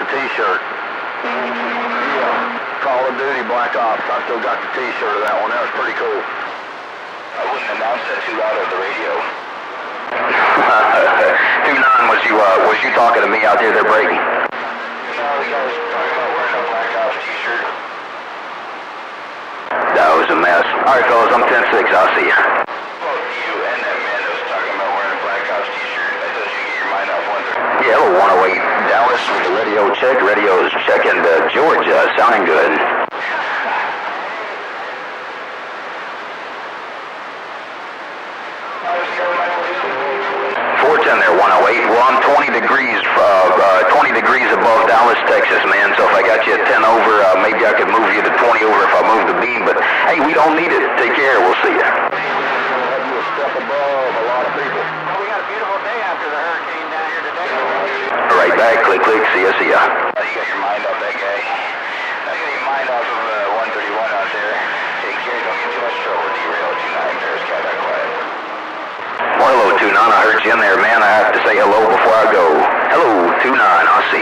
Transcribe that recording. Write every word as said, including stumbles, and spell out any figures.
t-shirt. Yeah. Call of Duty Black Ops. I still got the t-shirt of that one. That was pretty cool. I wouldn't announce that too loud over the radio. two nine, was you, uh, was you talking to me out there, there, Brady? No, the guy was talking about wearing a Black Ops t-shirt. That was a mess. Alright, fellas, I'm ten six. I'll see you. Well, you and that man that was talking about wearing a Black Ops t-shirt. I told you to get your mind off one thing. Yeah, hello, one oh eight Dallas with the radio check. Radio is checking to Georgia. Sounding good. four ten there, one oh eight. Well, I'm twenty degrees, uh, uh, twenty degrees above Dallas, Texas, man. So if I got you at ten over, uh, maybe I could move you to twenty over if I move the beam. But hey, we don't need it. Take care. We'll see you. Have you a step above a lot of people. Well, we got a beautiful day after the hurricane down here today. Right back. Click, click. See ya, see ya. Now you got your mind off that guy. Now you got your mind off of uh, one thirty-one out there. Take care. Don't get too much trouble. Derail two nine. Paris Cadillac quiet. Well, hello, two nine. I heard you in there, man. I have to say hello before I go. Hello, two nine. I'll see you.